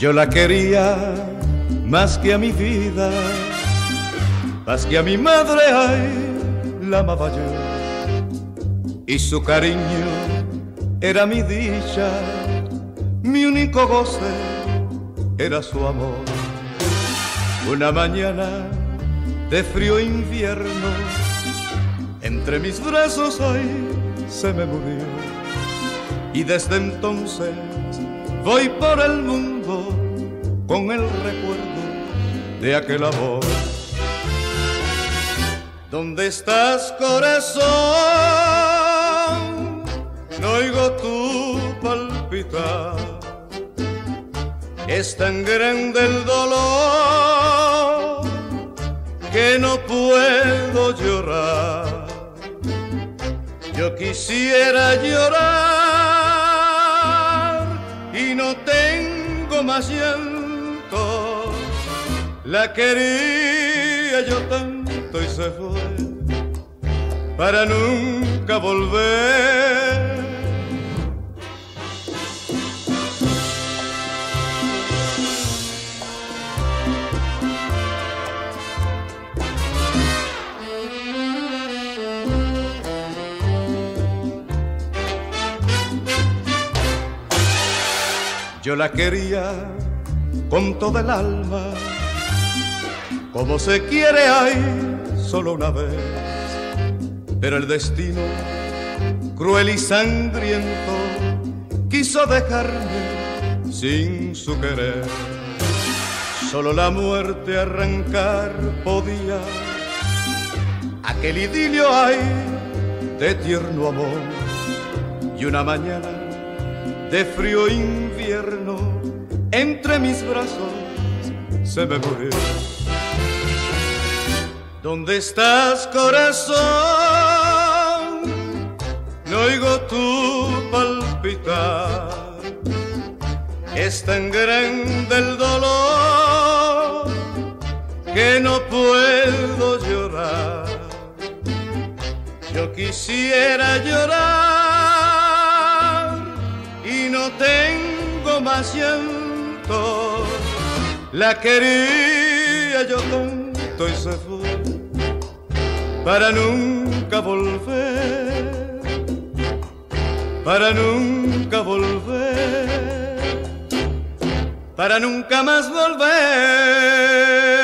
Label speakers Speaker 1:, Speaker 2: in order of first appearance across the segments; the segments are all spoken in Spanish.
Speaker 1: Yo la quería más que a mi vida, más que a mi madre, ay, la amaba yo. Y su cariño era mi dicha, mi único goce era su amor. Una mañana de frío invierno, entre mis brazos ay, se me murió. Y desde entonces voy por el mundo con el recuerdo de aquel amor. ¿Dónde estás, corazón? No oigo tu palpitar. Es tan grande el dolor que no puedo llorar. Yo quisiera llorar y no tengo más llanto. La quería yo tanto y se fue para nunca volver. Yo la quería con toda el alma, como se quiere ay, solo una vez. Pero el destino, cruel y sangriento, quiso dejarme sin su querer. Solo la muerte arrancar podía aquel idilio ay, de tierno amor. Y una mañana de frío invierno, entre mis brazos se me murió. ¿Dónde estás, corazón? No oigo tu palpitar. Es tan grande el dolor que no puedo llorar. Yo quisiera llorar y no tengo más llanto. La quería yo tanto y se fue para nunca volver, para nunca volver, para nunca más volver.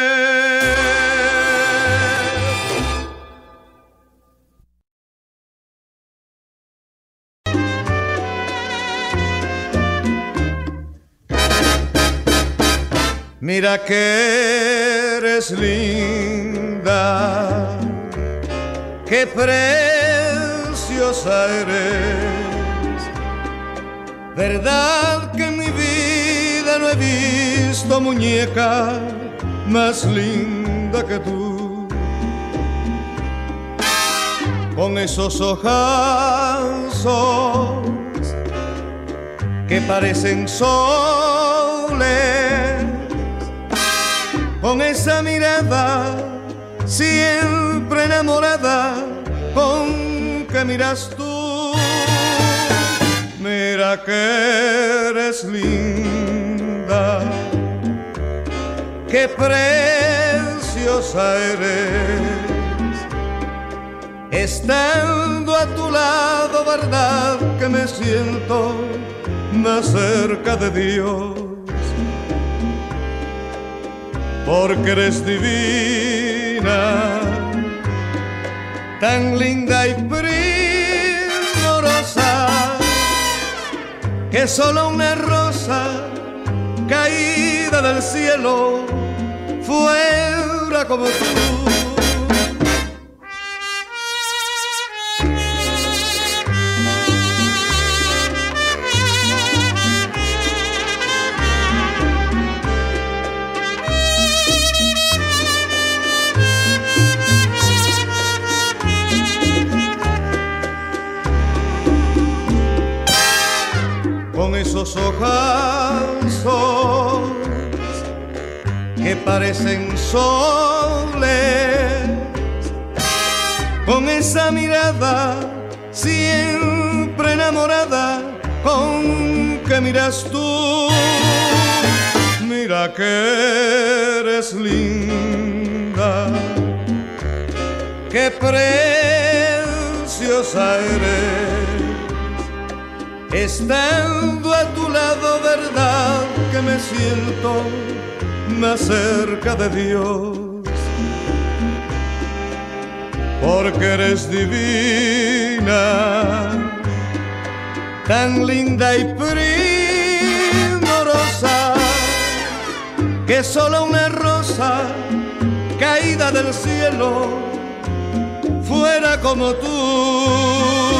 Speaker 1: Mira que eres linda, qué preciosa eres. Verdad que en mi vida no he visto muñeca más linda que tú. Con esos ojazos que parecen soles, con esa mirada siempre enamorada con que miras tú. Mira que eres linda, qué preciosa eres. Estando a tu lado, verdad que me siento más cerca de Dios. Porque eres divina, tan linda y primorosa, que solo una rosa caída del cielo fuera como tú. Con esos ojazos que parecen soles, con esa mirada siempre enamorada con que miras tú. Mira que eres linda, qué preciosa eres. Estando a tu lado, verdad que me siento más cerca de Dios, porque eres divina, tan linda y primorosa, que solo una rosa caída del cielo fuera como tú.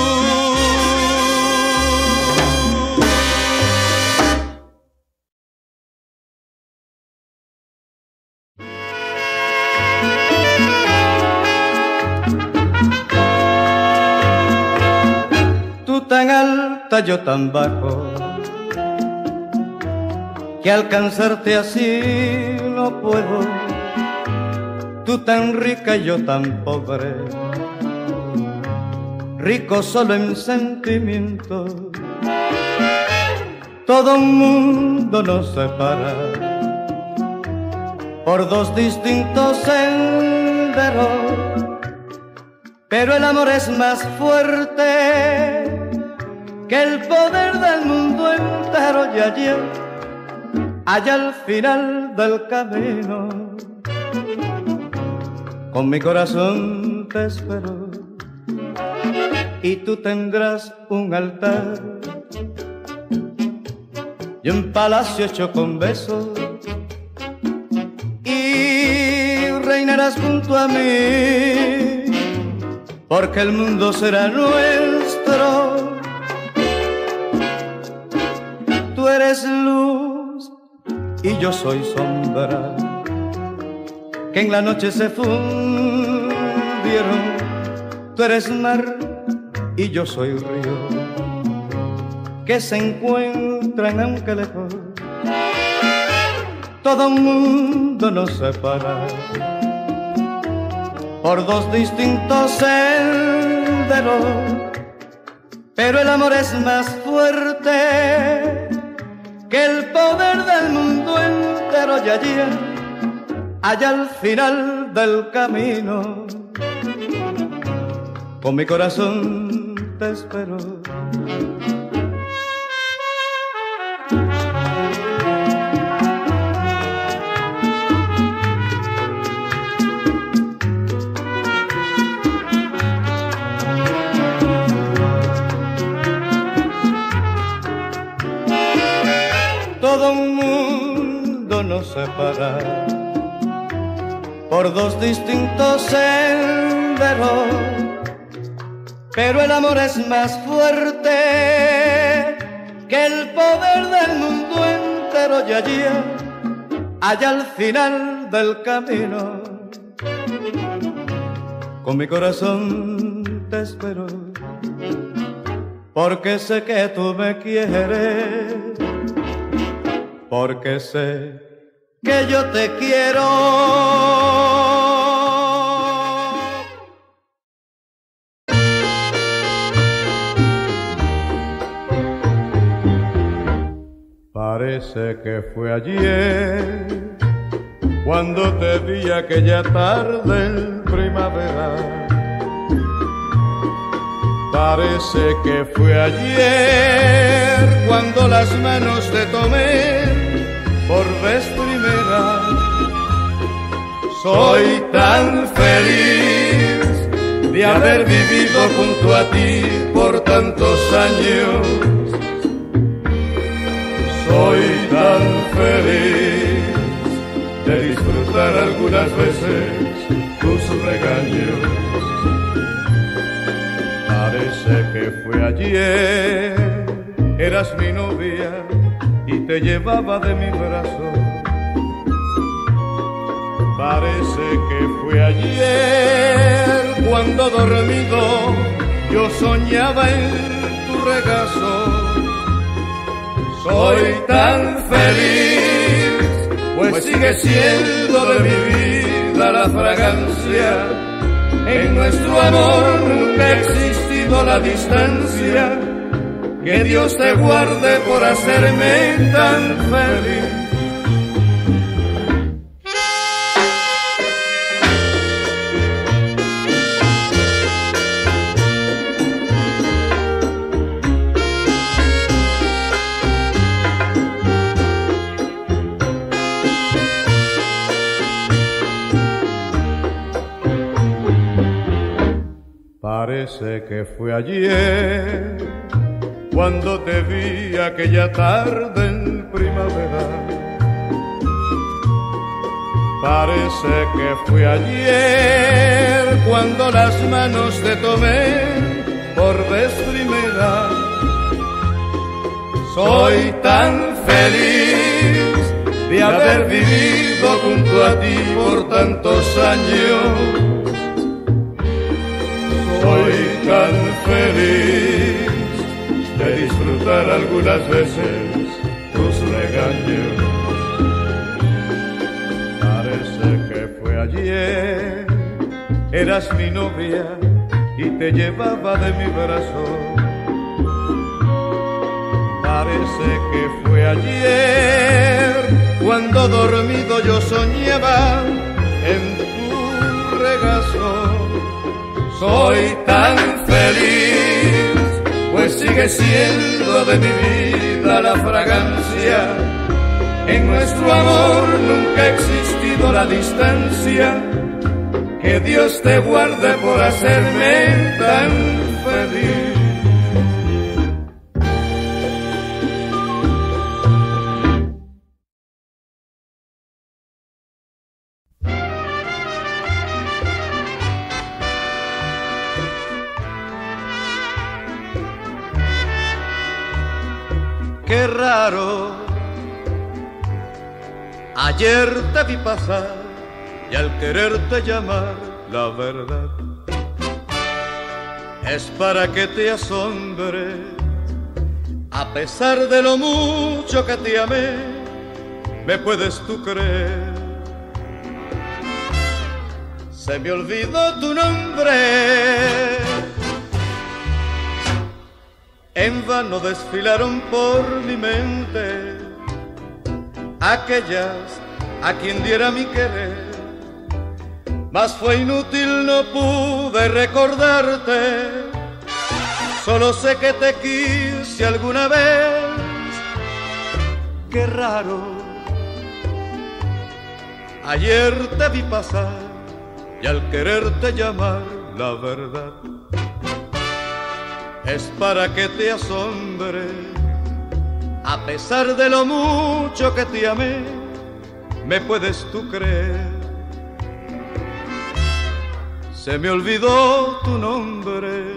Speaker 1: Tú tan alta, yo tan bajo, que alcanzarte así no puedo. Tú tan rica y yo tan pobre, rico solo en sentimientos. Todo un mundo nos separa por dos distintos senderos, pero el amor es más fuerte que el poder del mundo entero. Y allí, allá al final del camino, con mi corazón te espero, y tú tendrás un altar y un palacio hecho con besos, y reinarás junto a mí, porque el mundo será nuestro. Tú eres luz y yo soy sombra, que en la noche se fundieron. Tú eres mar y yo soy río, que se encuentran aunque lejos. Todo un mundo nos separa por dos distintos senderos, pero el amor es más fuerte que el poder del mundo entero. Y allí, allá al final del camino, con mi corazón te espero. Todo un mundo nos separa por dos distintos senderos, pero el amor es más fuerte que el poder del mundo entero. Y allí, allá al final del camino, con mi corazón te espero, porque sé que tú me quieres, porque sé que yo te quiero. Parece que fue ayer cuando te vi aquella tarde en primavera. Parece que fue ayer cuando las manos te tomé por vez primera. Soy tan feliz de haber vivido junto a ti por tantos años. Soy tan feliz de disfrutar algunas veces tus regaños. Parece que fue ayer, eras mi novia y te llevaba de mi brazo. Parece que fue ayer cuando dormido yo soñaba en tu regazo. Soy tan feliz, pues sigue siendo de mi vida la fragancia. En nuestro amor nunca ha existido la distancia. Que Dios te guarde por hacerme tan feliz. Parece que fue ayer cuando te vi aquella tarde en primavera. Parece que fue ayer cuando las manos te tomé por vez primera. Soy tan feliz de haber vivido junto a ti por tantos años. Soy tan feliz de disfrutar algunas veces tus regaños. Parece que fue ayer, eras mi novia y te llevaba de mi brazo. Parece que fue ayer cuando dormido yo soñaba en tu regazo. Soy tan feliz, pues sigue siendo de mi vida la fragancia. En nuestro amor nunca ha existido la distancia. Que Dios te guarde por hacerme tan feliz. Qué raro, ayer te vi pasar y al quererte llamar la verdad es para que te asombre. A pesar de lo mucho que te amé, me puedes tú creer. Se me olvidó tu nombre. En vano desfilaron por mi mente aquellas a quien diera mi querer, mas fue inútil, no pude recordarte. Solo sé que te quise alguna vez. Qué raro, ayer te vi pasar y al quererte llamar la verdad es para que te asombre. A pesar de lo mucho que te amé, me puedes tú creer. Se me olvidó tu nombre.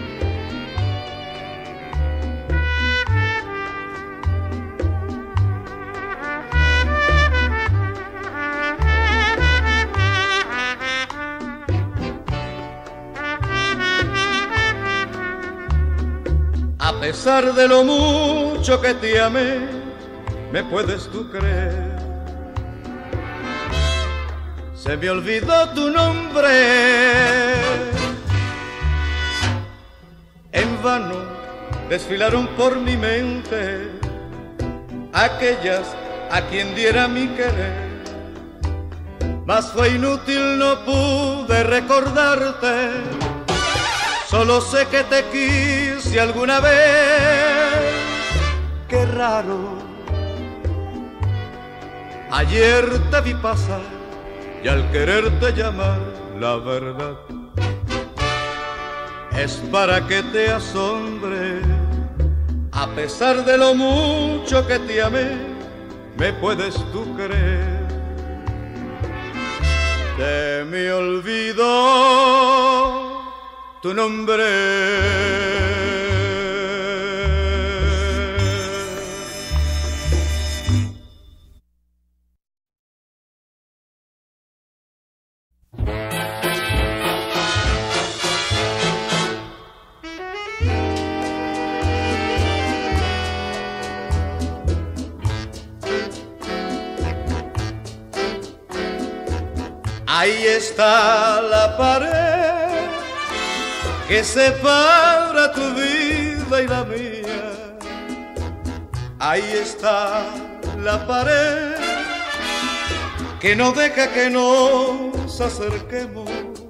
Speaker 1: A pesar de lo mucho que te amé, me puedes tú creer. Se me olvidó tu nombre. En vano desfilaron por mi mente aquellas a quien diera mi querer, mas fue inútil, no pude recordarte. Solo sé que te quise alguna vez. Qué raro, ayer te vi pasar y al quererte llamar la verdad es para que te asombre. A pesar de lo mucho que te amé, me puedes tú creer. Se me olvidó tu nombre. Ahí está la pared que separa tu vida y la mía. Ahí está la pared que no deja que nos acerquemos.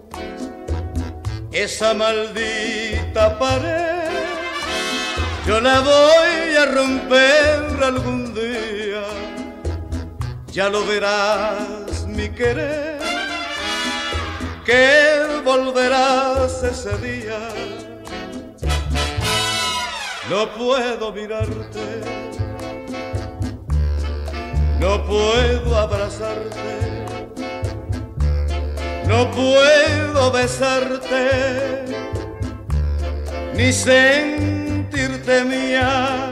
Speaker 1: Esa maldita pared yo la voy a romper algún día. Ya lo verás, mi querer, que volverás ese día. No puedo mirarte, no puedo abrazarte, no puedo besarte, ni sentirte mía,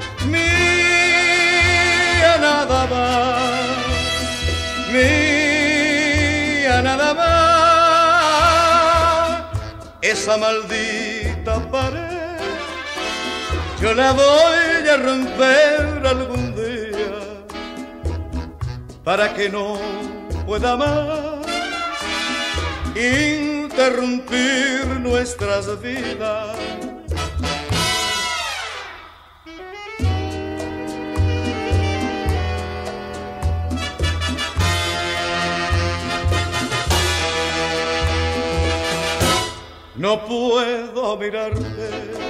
Speaker 1: mía nada más, mía nada más. Esa maldita pared yo la voy a romper algún día para que no pueda más interrumpir nuestras vidas. No puedo mirarte,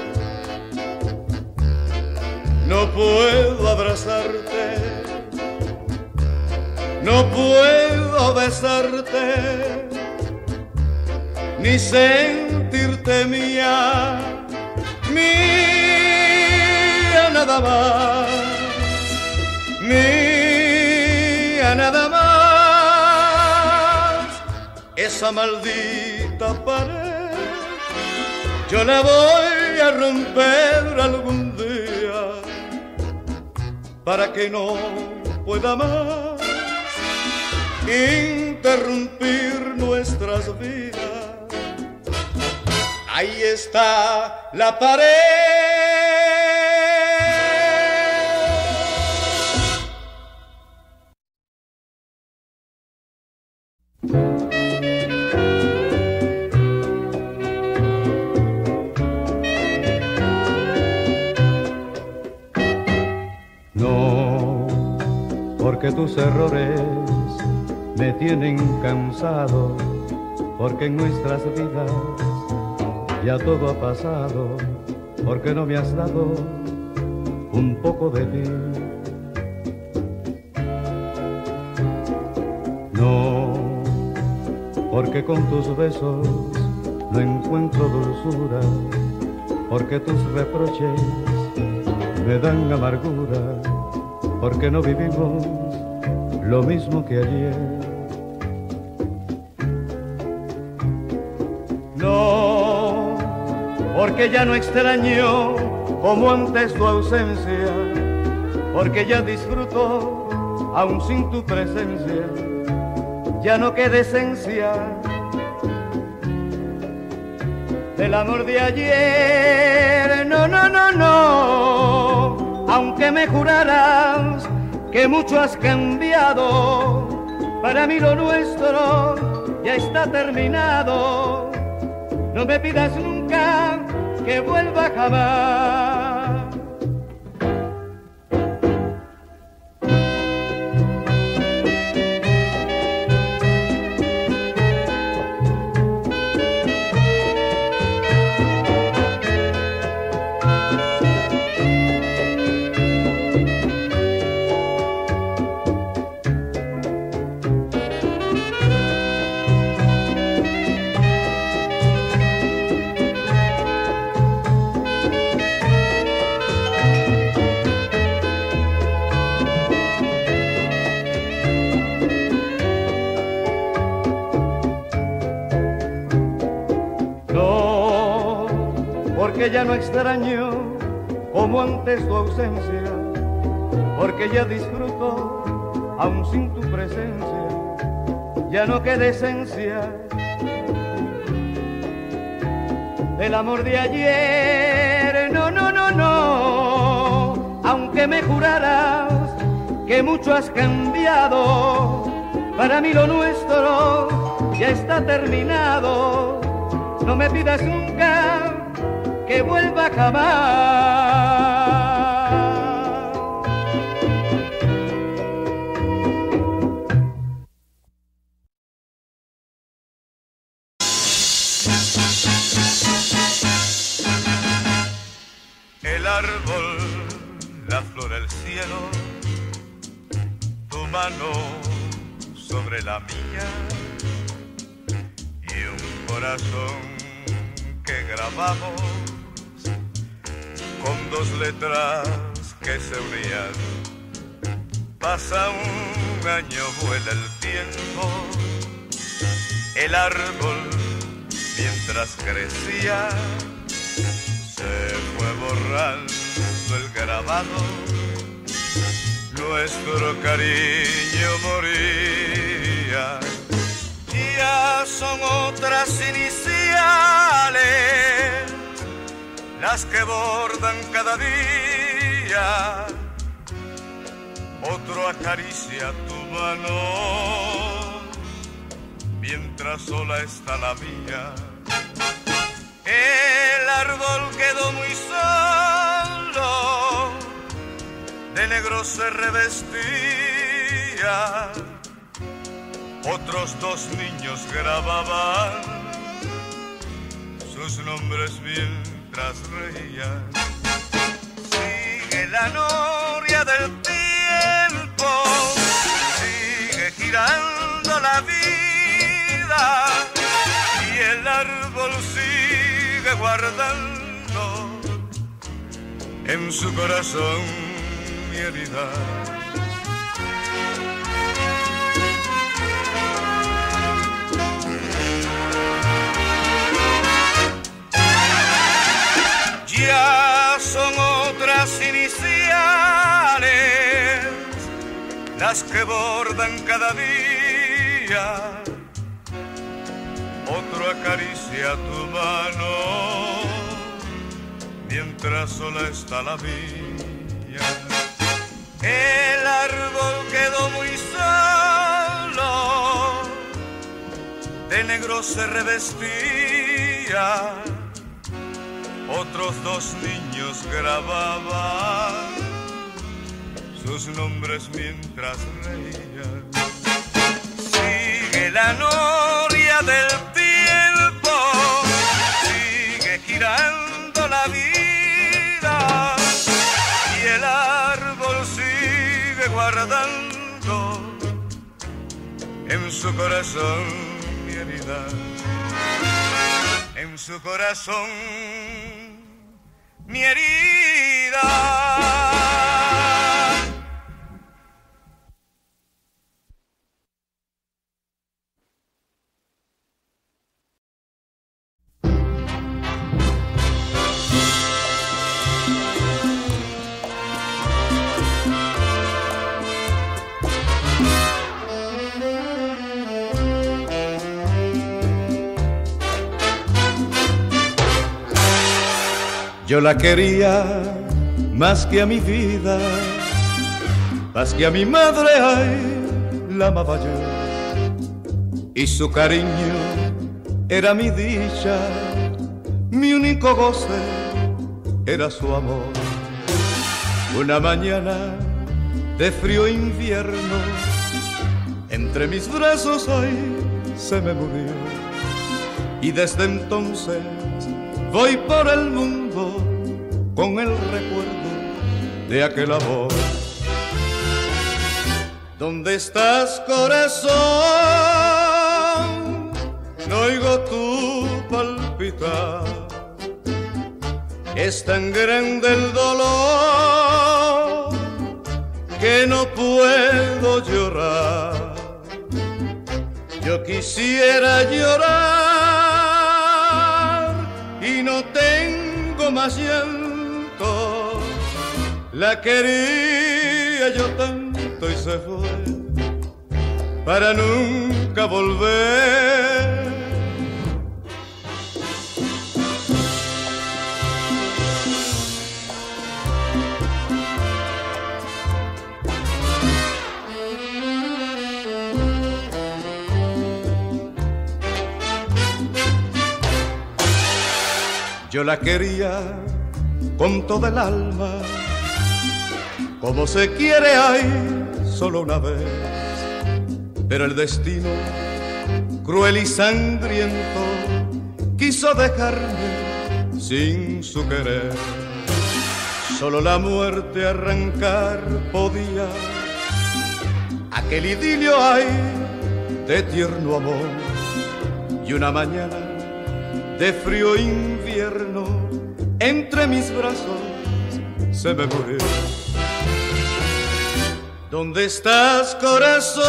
Speaker 1: no puedo abrazarte, no puedo besarte, ni sentirte mía, mía nada más, mía nada más. Esa maldita pared yo la voy a romper algún día para que no pueda más interrumpir nuestras vidas. Ahí está la pared.
Speaker 2: Porque tus errores me tienen cansado, porque en nuestras vidas ya todo ha pasado, porque no me has dado un poco de ti. No, porque con tus besos no encuentro dulzura, porque tus reproches me dan amargura, porque no vivimos lo mismo que ayer.
Speaker 1: No, porque ya no extraño como antes tu ausencia, porque ya disfruto aún sin tu presencia, ya no queda esencia del amor de ayer. No, no, no, no, aunque me juraras que mucho has cambiado, para mí lo nuestro ya está terminado. No me pidas nunca que vuelva jamás. Porque ya no extraño como antes tu ausencia, porque ya disfruto aún sin tu presencia, ya no queda esencia del amor de ayer. No, no, no, no, aunque me juraras que mucho has cambiado, para mí lo nuestro ya está terminado. No me pidas nunca que vuelva jamás. El árbol, la flor, el cielo, tu mano sobre la mía, y corazón que grabamos con dos letras que se unían. Pasa un año, vuela el tiempo, el árbol mientras crecía se fue borrando el grabado, nuestro cariño moría. Ya son otras iniciales las que bordan cada día. Otro acaricia tu mano mientras sola está la mía. El árbol quedó muy solo, de negro se revestía. Otros dos niños grababan sus nombres mientras reían. Sigue la noria del tiempo, sigue girando la vida y el árbol sigue guardando en su corazón mi herida. Ya son otras iniciales las que bordan cada día. Otro acaricia tu mano mientras sola está la mía. El árbol quedó muy solo, de negro se revestía. Otros dos niños grababan sus nombres mientras reían. Sigue la noria del tiempo, sigue girando la vida y el árbol sigue guardando en su corazón mi herida. En su corazón mi herida.
Speaker 2: Yo la quería más que a mi vida, más que a mi madre, ay, la amaba yo. Y su cariño era mi dicha, mi único goce era su amor. Una mañana de frío invierno, entre mis brazos, ay, se me murió. Y desde entonces voy por el mundo con el recuerdo de aquel amor. ¿Dónde estás, corazón? No oigo tu palpitar. Es tan grande el dolor que no puedo llorar. Yo quisiera llorar y no tengo más llanto. La quería yo tanto y se fue para nunca volver. Yo la quería con toda el alma, como se quiere, ay, solo una vez. Pero el destino, cruel y sangriento, quiso dejarme sin su querer. Solo la muerte arrancar podía aquel idilio, ay, de tierno amor. Y una mañana
Speaker 1: de frío invierno entre mis brazos se me murió. ¿Dónde estás, corazón?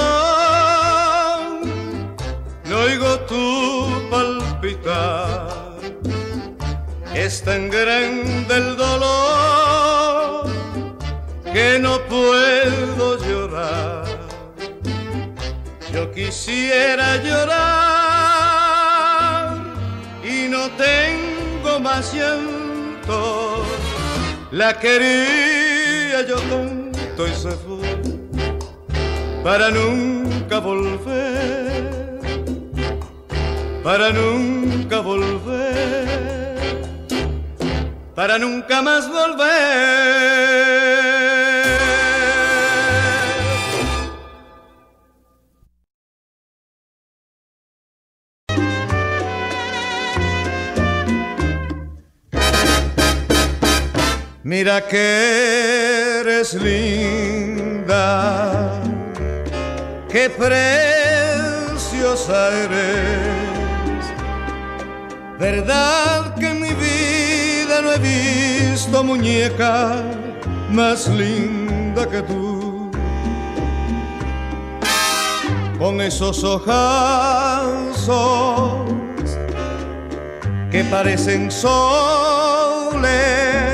Speaker 1: No oigo tu palpitar. Es tan grande el dolor que no puedo llorar. Yo quisiera llorar y no tengo más llanto. La quería yo tanto y se fue para nunca volver, para nunca volver, para nunca más volver. Mira que eres linda, qué preciosa eres. Verdad que en mi vida no he visto muñeca más linda que tú. Con esos ojazos que parecen soles,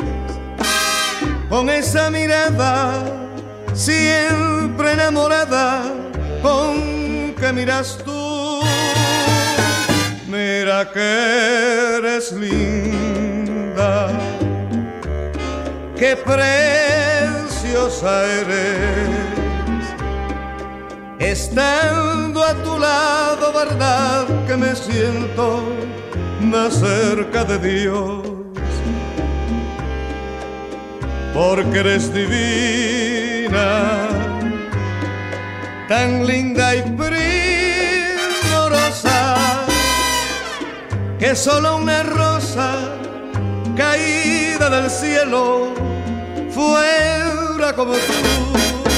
Speaker 1: con esa mirada siempre enamorada con que miras tú. Mira que eres linda, qué preciosa eres. Estando a tu lado, verdad que me siento más cerca de Dios. Porque eres divina, tan linda y primorosa, que solo una rosa caída del cielo fuera como tú.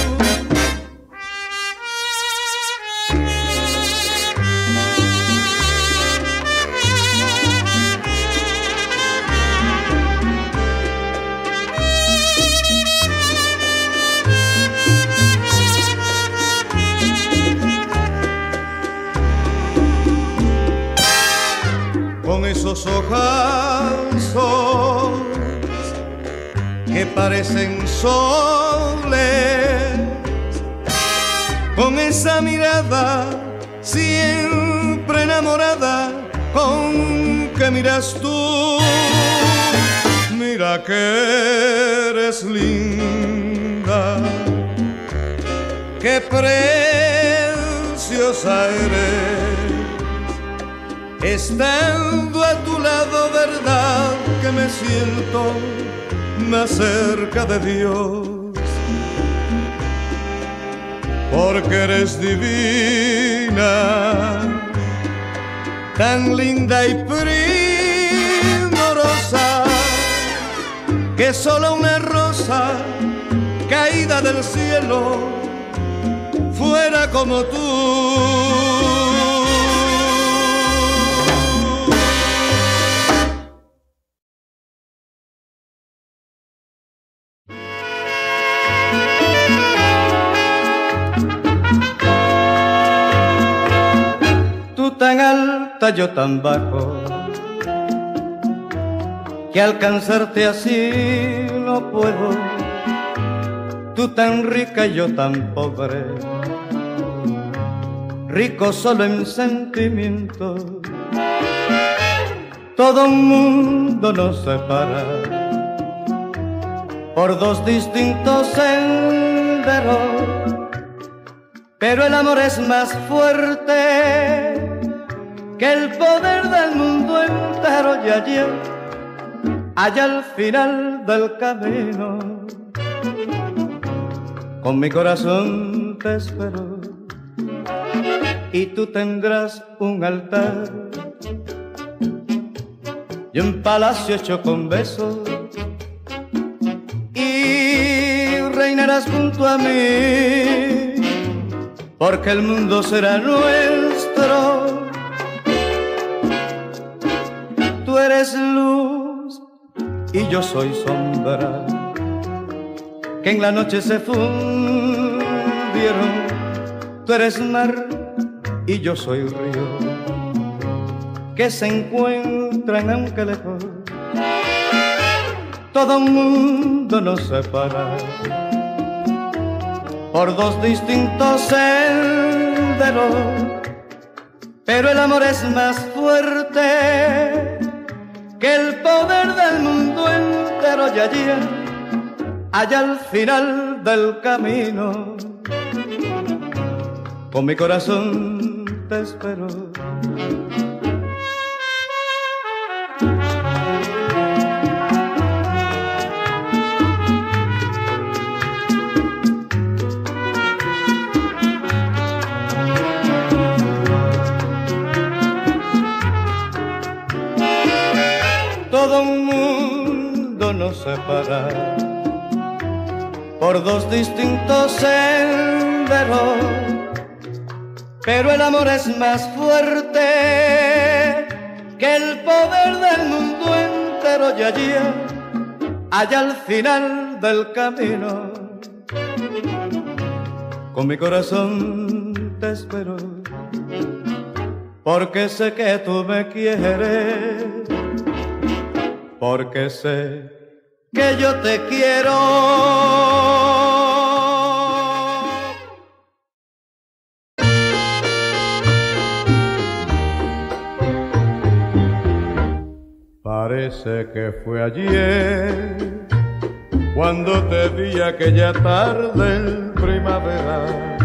Speaker 1: Con esos ojazos que parecen soles, con esa mirada siempre enamorada con que miras tú. Mira que eres linda, qué preciosa eres. Estando a tu lado, verdad que me siento más cerca de Dios. Porque eres divina, tan linda y primorosa, que solo una rosa caída del cielo fuera como tú.
Speaker 2: Tan alta, yo tan bajo, que alcanzarte así no puedo. Tú tan rica y yo tan pobre, rico solo en sentimientos. Todo un mundo nos separa por dos distintos senderos, pero el amor es más fuerte que el poder del mundo entero. Y ayer, allá al final del camino, con mi corazón te espero, y tú tendrás un altar y un palacio hecho con besos, y reinarás junto a mí, porque el mundo será nuestro.
Speaker 1: eres luz y yo soy sombra, que en la noche se fundieron. Tú eres mar y yo soy río, que se encuentran aunque lejos. Todo un mundo nos separa por dos distintos senderos, pero el amor es más fuerte que el poder del mundo entero. Y allí, allá al final del camino, con mi corazón te espero. Todo un mundo nos separa por dos distintos senderos, pero el amor es más fuerte que el poder del mundo entero. Y allí, allá al final del camino, con mi corazón te espero, porque sé que tú me quieres, porque sé que yo te quiero.
Speaker 2: Parece que fue ayer cuando te vi aquella tarde en primavera.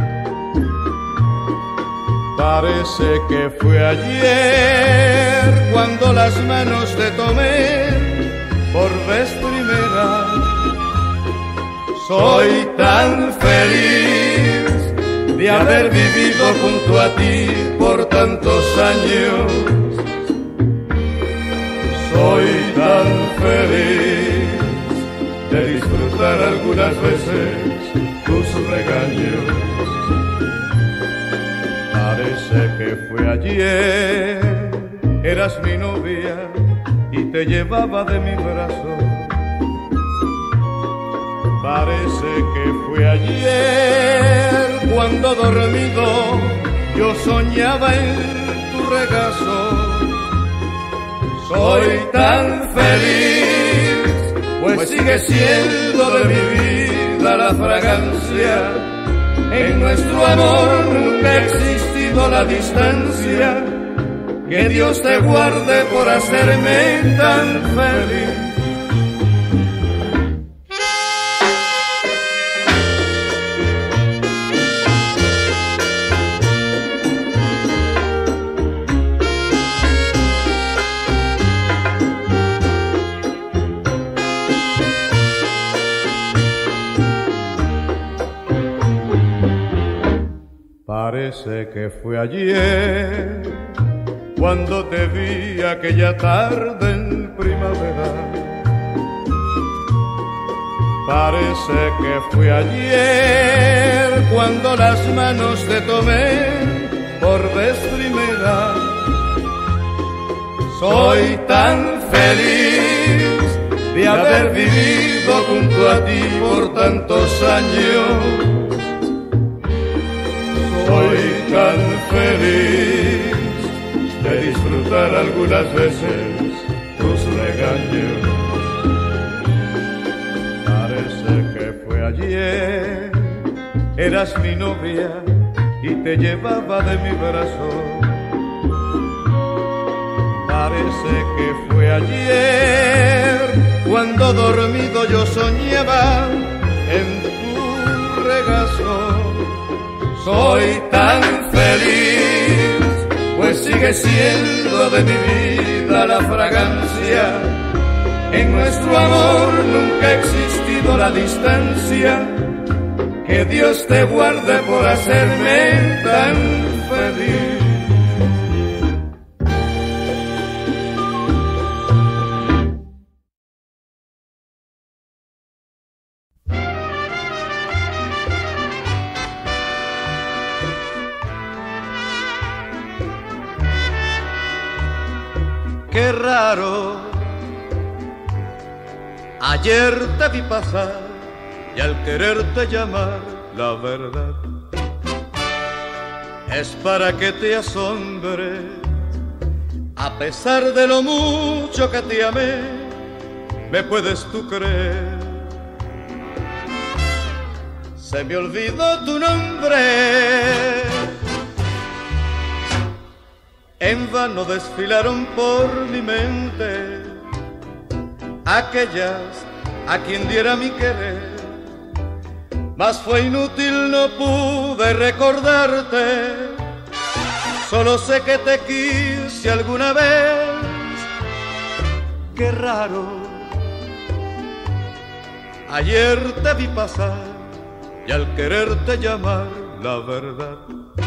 Speaker 2: Parece que fue ayer cuando las manos te tomé por vez primera. Soy tan feliz de haber vivido junto a ti por tantos años. Soy tan feliz de disfrutar algunas veces tus regaños. Parece que fue ayer, eras mi novia y te llevaba de mi brazo. Parece que fue ayer cuando dormido yo soñaba en tu regazo. Soy tan feliz, pues sigue siendo de mi vida la fragancia. En nuestro amor nunca ha existido la distancia. Que Dios te guarde por hacerme tan feliz. Parece que fue ayer cuando te vi aquella tarde en primavera. Parece que fue ayer cuando las manos te tomé por vez primera. Soy tan feliz de haber vivido junto a ti por tantos años. Soy tan feliz de disfrutar algunas veces tus regaños. Parece que fue ayer, eras mi novia y te llevaba de mi brazo. Parece que fue ayer cuando dormido yo soñaba en tu regazo. Soy tan feliz, pues sigue siendo de mi vida la fragancia. En nuestro amor nunca ha existido la distancia. Que Dios te guarde por hacerme tan feliz.
Speaker 1: qué raro. Ayer te vi pasar y al quererte llamar, la verdad es para que te asombre. A pesar de lo mucho que te amé, me puedes tú creer. Se me olvidó tu nombre, en vano desfilaron por mi mente aquellas a quien diera mi querer, mas fue inútil, no pude recordarte. Solo sé que te quise alguna vez. Qué raro. Ayer te vi pasar y al quererte llamar, la verdad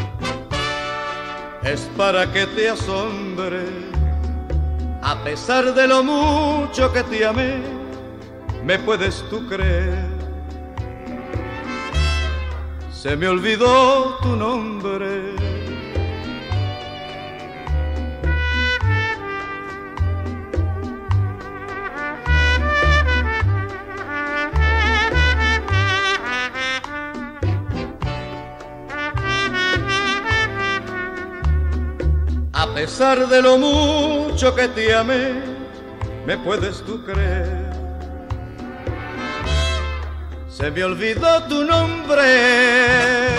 Speaker 1: es para que te asombre. A pesar de lo mucho que te amé, me puedes tú creer. Se me olvidó tu nombre. A pesar de lo mucho que te amé, me puedes tú creer. Se me olvidó tu nombre.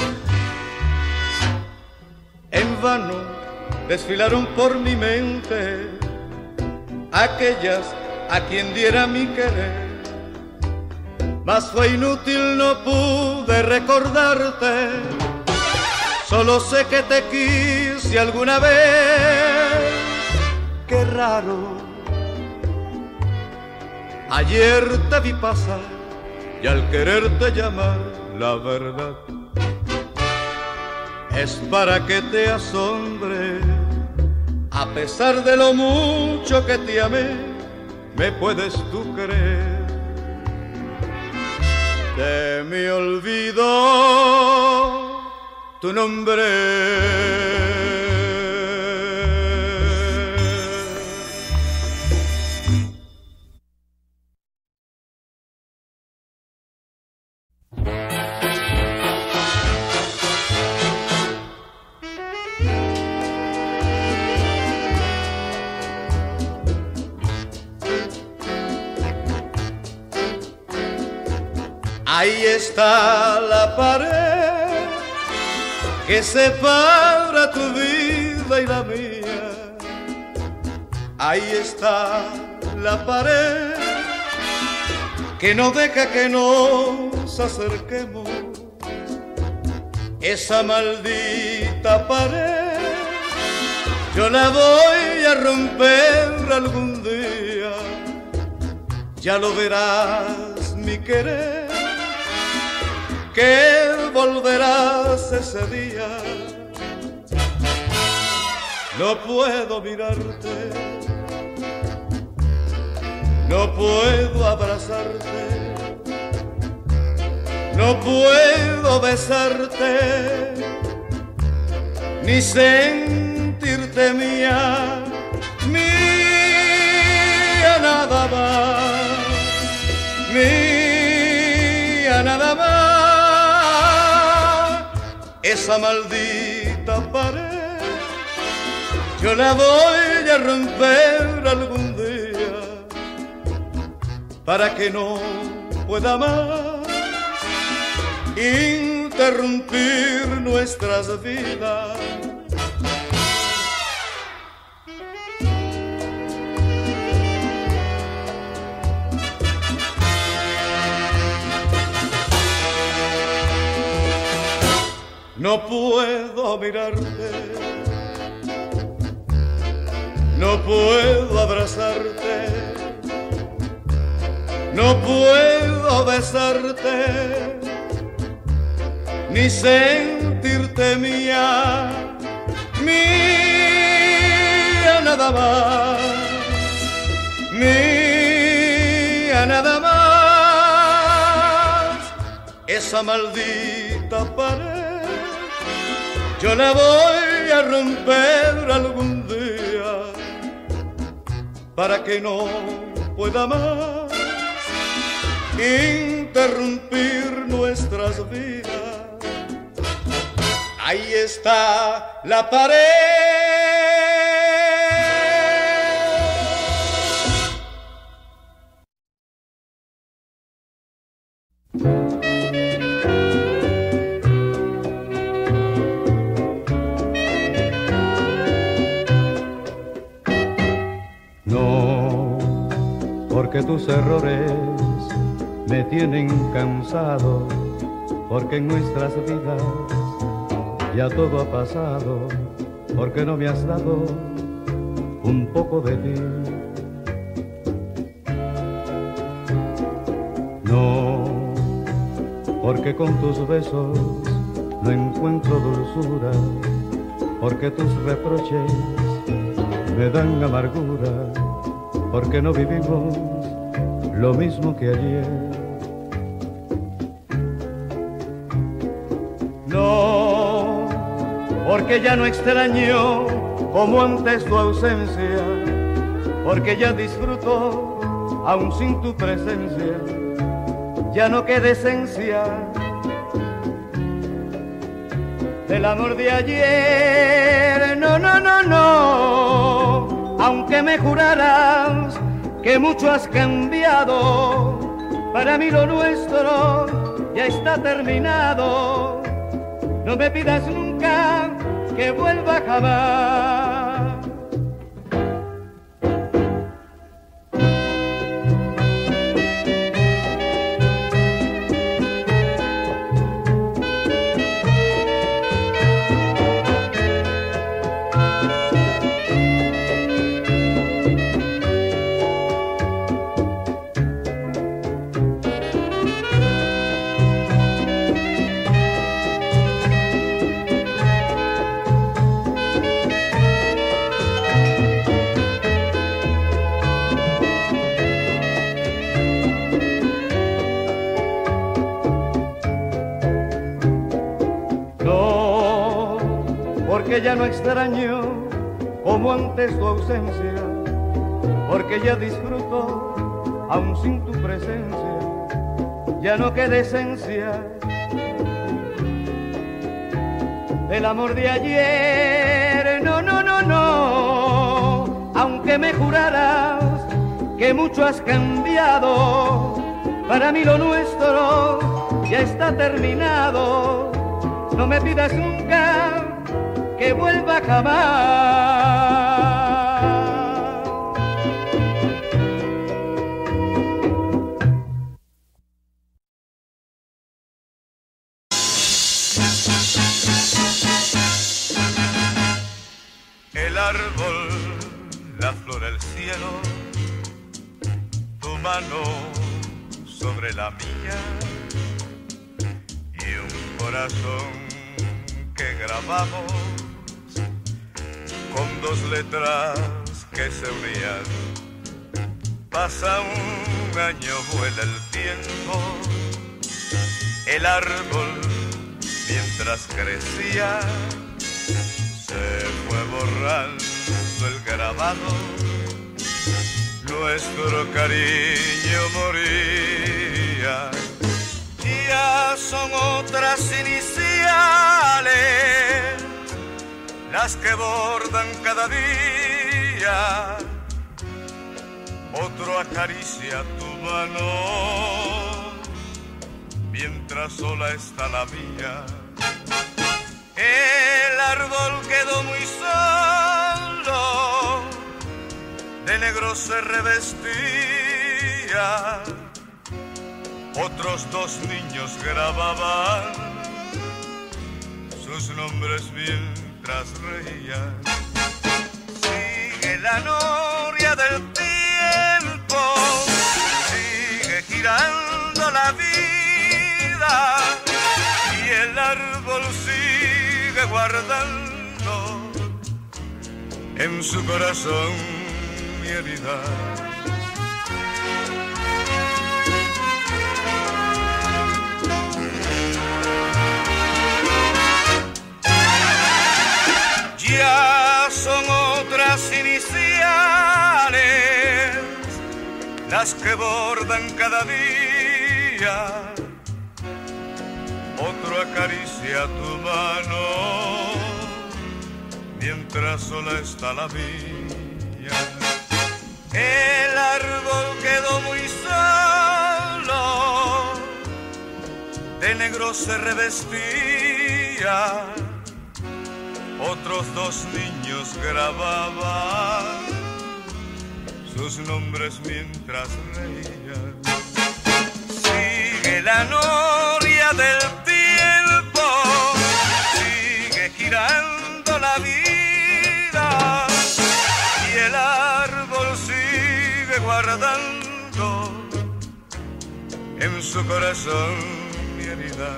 Speaker 1: En vano desfilaron por mi mente aquellas a quien diera mi querer, mas fue inútil, no pude recordarte. Solo sé que te quise alguna vez. Qué raro. Ayer te vi pasar y al quererte llamar, la verdad es para que te asombre. A pesar de lo mucho que te amé, me puedes tú creer. Se me olvidó tu nombre. Ahí está la pared que separa tu vida y la mía. Ahí está la pared que no deja que nos acerquemos. Esa maldita pared yo la voy a romper algún día. Ya lo verás, mi querer, que volverás ese día. No puedo mirarte, no puedo abrazarte, no puedo besarte, ni sentirte mía, mía nada más, mía nada más. Esa maldita pared yo la voy a romper algún día para que no pueda más interrumpir nuestras vidas. No puedo mirarte, no puedo abrazarte, no puedo besarte, ni sentirte mía, mía nada más, mía nada más. Esa maldita pared yo la voy a romper algún día para que no pueda más interrumpir nuestras vidas. Ahí está la pared.
Speaker 2: No, porque tus errores me tienen cansado, porque en nuestras vidas ya todo ha pasado, porque no me has dado un poco de ti. No, porque con tus besos no encuentro dulzura, porque tus reproches me dan amargura, porque no vivimos lo mismo que ayer.
Speaker 1: No, porque ya no extraño como antes tu ausencia, porque ya disfruto aún sin tu presencia, ya no queda esencia del amor de ayer. No, no, no, no, aunque me juraras que mucho has cambiado, para mí lo nuestro ya está terminado. No me pidas nunca que vuelva jamás. Porque ya no extraño como antes tu ausencia, porque ya disfruto aún sin tu presencia, ya no queda esencia del amor de ayer. No, no, no, no, aunque me juraras que mucho has cambiado, para mí lo nuestro ya está terminado. No me pidas nunca que vuelva jamás. El árbol, la flor, el cielo, tu mano sobre la mía y un corazón que grabamos con dos letras que se unían. Pasa un año, vuela el tiempo, el árbol mientras crecía se fue borrando el grabado, nuestro cariño moría. Ya son otras iniciales las que bordan cada día, otro acaricia tu mano, mientras sola está la mía. El árbol quedó muy solo, de negro se revestía, otros dos niños grababan sus nombres mientras reían. Sigue la noria del tiempo, sigue girando la vida y el árbol sigue guardando en su corazón mi herida. Ya son otras iniciales las que bordan cada día. Otro acaricia tu mano mientras sola está la vía. El árbol quedó muy solo, de negro se revestía. Otros dos niños grababan sus nombres mientras reían. Sigue la noria del tiempo, sigue girando la vida, y el árbol sigue guardando en su corazón mi herida,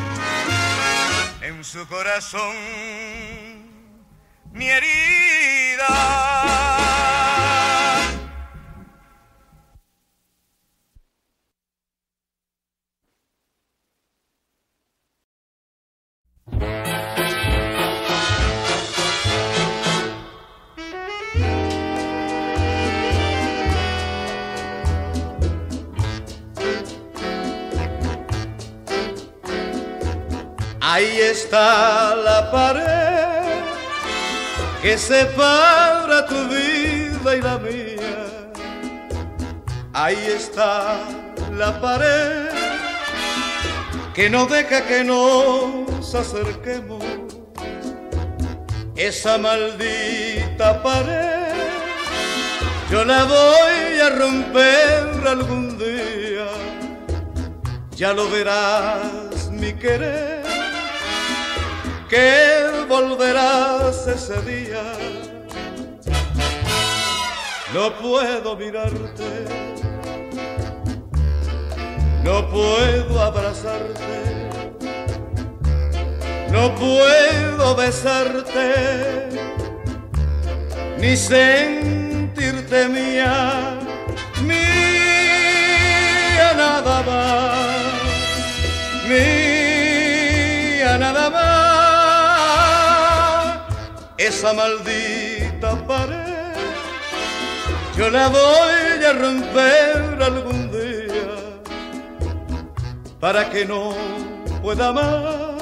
Speaker 1: en su corazón mi herida. Ahí está la pared que separa tu vida y la mía. Ahí está la pared que no deja que nos acerquemos. Esa maldita pared yo la voy a romper algún día. Ya lo verás, mi querer, que volverás ese día. No puedo mirarte, no puedo abrazarte, no puedo besarte, ni sentirte mía, mía nada más, mía nada más. Esa maldita pared yo la voy a romper algún día para que no pueda más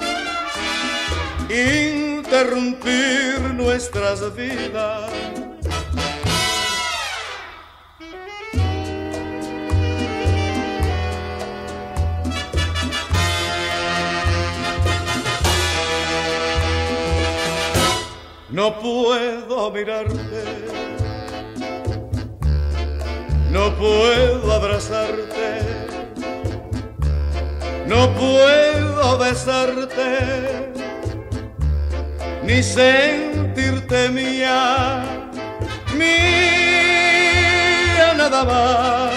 Speaker 1: interrumpir nuestras vidas. No puedo mirarte, no puedo abrazarte, no puedo besarte, ni sentirte mía, mía nada más,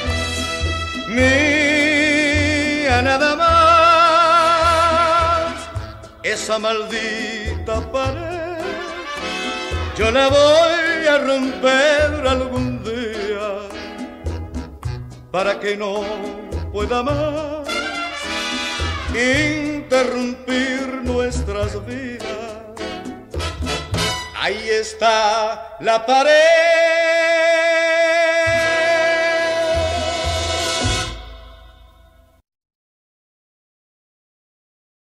Speaker 1: mía nada más. Esa maldita pared yo la voy a romper algún día para que no pueda más interrumpir nuestras vidas. Ahí está la pared